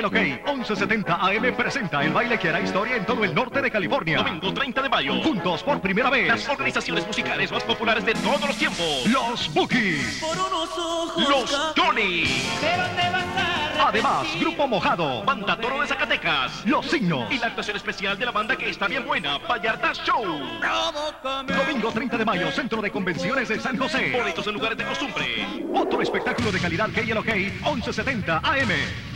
OK, 1170 AM presenta el baile que hará historia en todo el norte de California. Domingo 30 de mayo. Juntos por primera vez. Las organizaciones musicales más populares de todos los tiempos. Los Bookies. Por unos ojos. Los Johnny. Pero te vas a Además, Grupo Mojado. Banda Toro de Zacatecas. Los Signos. Y la actuación especial de la banda que está bien buena, Vallarta Show. Domingo 30 de mayo, Centro de Convenciones de San José. Boletos en lugares de costumbre. Otro espectáculo de calidad que OK, 1170 AM.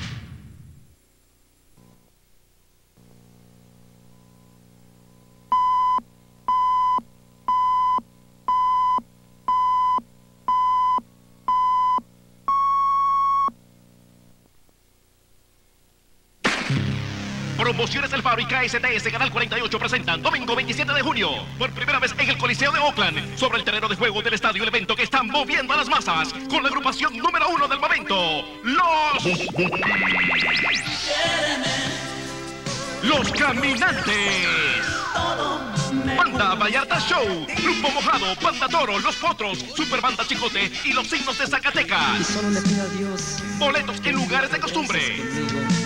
Promociones del Faro y KSTS Canal 48 presentan domingo 27 de junio, por primera vez en el Coliseo de Oakland, sobre el terreno de juego del estadio, el evento que está moviendo a las masas, con la agrupación número 1 del momento, Los Caminantes. Banda Vallarta Show, Grupo Mojado, Banda Toro, Los Potros, Super Banda Chicote y Los Signos de Zacatecas. Y solo le pido a Dios. Boletos en lugares de costumbre.